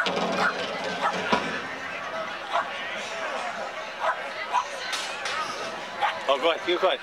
Oh, go ahead, you go ahead.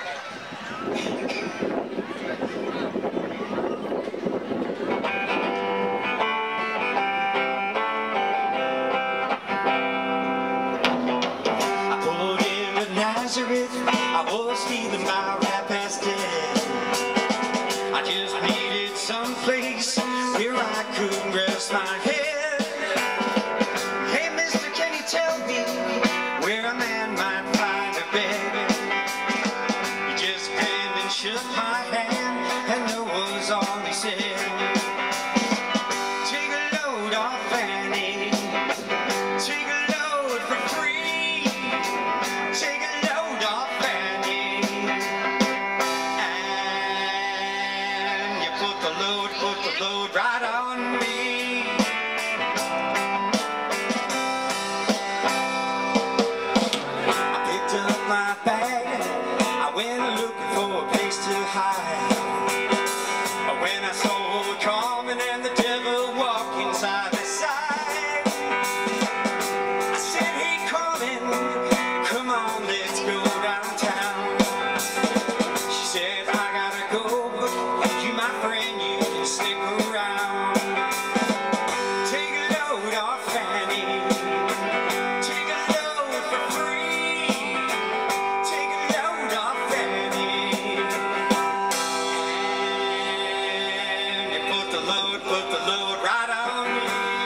I pulled into Nazareth, I was feeling about half past dead. I just needed some place where I could rest my head. Hey mister, can you tell me where a man might find a bed? He just grinned and shook my hand, and that was all he said. Take a load off Annie, take a load for free, take a load off Annie, and you put the load right on me. I picked up my bag, I went looking for a place to hide. When I saw her coming and the devil walking side by side, I said, hey Colin, come on, let's go downtown. She said, I gotta go, but you my friend, you can stick around. Take a load off Fanny, take a load for free, take a load off Fanny, and you put the load right on me.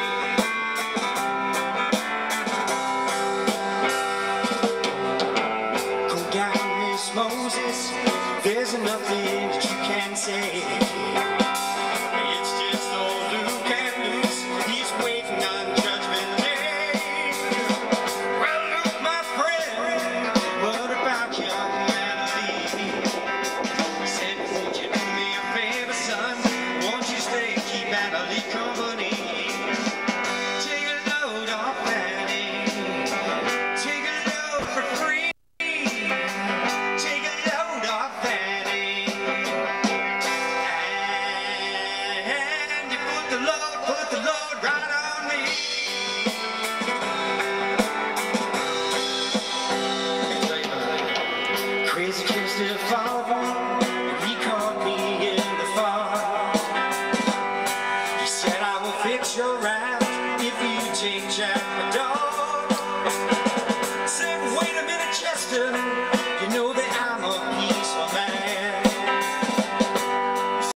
Go down, Miss Moses, there's nothing that you can say. It's just old Luke and Luce, he's waiting on Judgment Day. Well, Luke, my friend, what about young Annalie? He said, would you do me a favor, son? Won't you stay, keep Annalie company? Take a load off Annie, take a load for free, take a load off Annie, and you put the load